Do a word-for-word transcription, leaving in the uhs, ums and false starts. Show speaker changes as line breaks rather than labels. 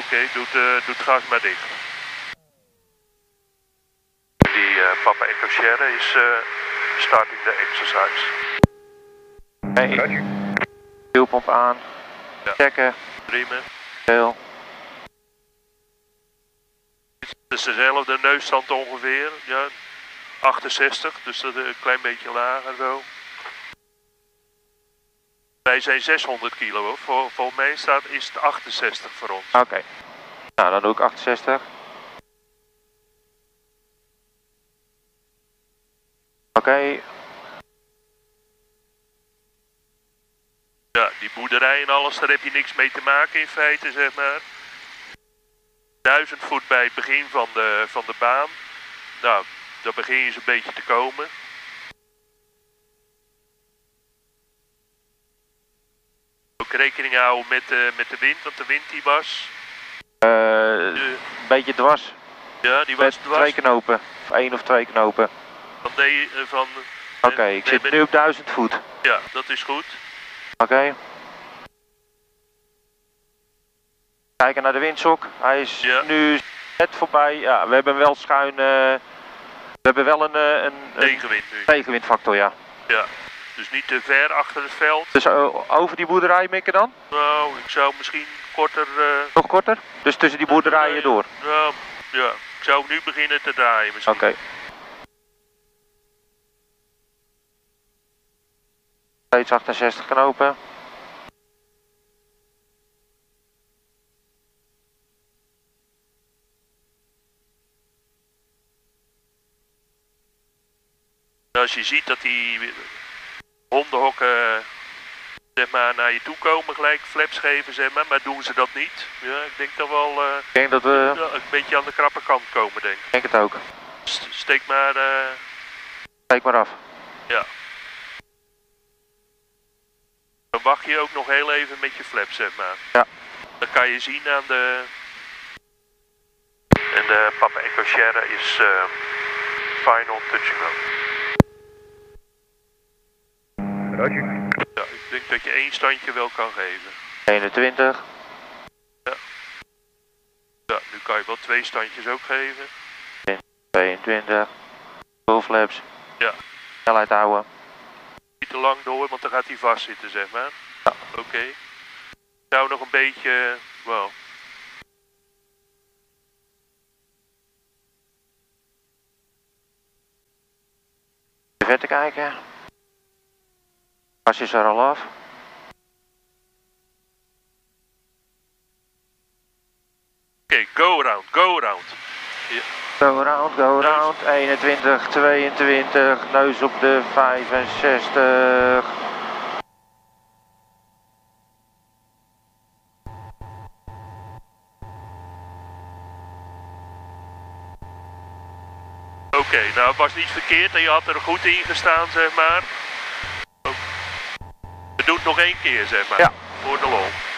okay, doet, uh, doet gas maar dicht. Die uh, Papa Echo Sierra is uh, starting the exercise.
Hey, fuelpomp aan.
Ja.
Checken.
Prima.
Heel.
Het is dezelfde neusstand ongeveer, ja, achtenzestig, dus dat is een klein beetje lager zo. Wij zijn zeshonderd kilo hoor, Vol, volgens mij staat, is het achtenzestig voor ons.
Oké, okay. Nou dan doe ik achtenzestig. Oké. Okay.
Ja, die boerderij en alles, daar heb je niks mee te maken in feite, zeg maar. Duizend voet bij het begin van de, van de baan. Nou, dan begin je eens een beetje te komen. Ook rekening houden met, uh, met de wind, want de wind die was...
Uh, de, een beetje dwars.
Ja, die was
met
dwars.
Twee knopen, of één of twee knopen.
Van de, uh, van...
Oké, okay, ik zit ben... nu op duizend voet.
Ja, dat is goed.
Oké. Okay. Kijken naar de windsok. Hij is ja. nu net voorbij. Ja, we hebben wel schuin... Uh, we hebben wel een... Uh, een
tegenwind nu.
Tegenwindfactor, ja.
Ja, dus niet te ver achter het veld.
Dus uh, over die boerderij mikken dan?
Nou, ik zou misschien korter... Uh...
Nog korter? Dus tussen die boerderijen uh, door?
Nou, ja, ik zou nu beginnen te draaien misschien.
Oké. Okay. Steeds achtenzestig knopen.
Als je ziet dat die hondenhokken zeg maar, naar je toe komen, gelijk flaps geven, zeg maar, maar doen ze dat niet? Ja, ik denk dat wel uh,
ik denk dat we...
ja, een beetje aan de krappe kant komen, denk ik.
Ik denk het ook.
Steek maar... Uh...
Steek maar af.
Ja. Dan wacht je ook nog heel even met je flaps, zeg maar.
Ja.
Dan kan je zien aan de... En de Papa Echo Sierra is uh, final touching road.
Roger.
Ja, ik denk dat je één standje wel kan geven.
eenentwintig.
Ja. Ja, nu kan je wel twee standjes ook geven.
tweeëntwintig. Full flaps.
Ja.
Snelheid houden.
Niet te lang door, want dan gaat hij vastzitten, zeg maar.
Ja.
Oké. Okay. Ik zou nog een beetje... Wow.
Even verder kijken. Gas is er al af.
Oké, okay, go around, go around. Ja.
Go around, go around. eenentwintig, tweeëntwintig, neus op de vijfenzestig.
Oké, okay, nou het was niet verkeerd en je had er goed in gestaan, zeg maar. We doen het nog één keer, zeg maar.
Ja.
Voor de lol.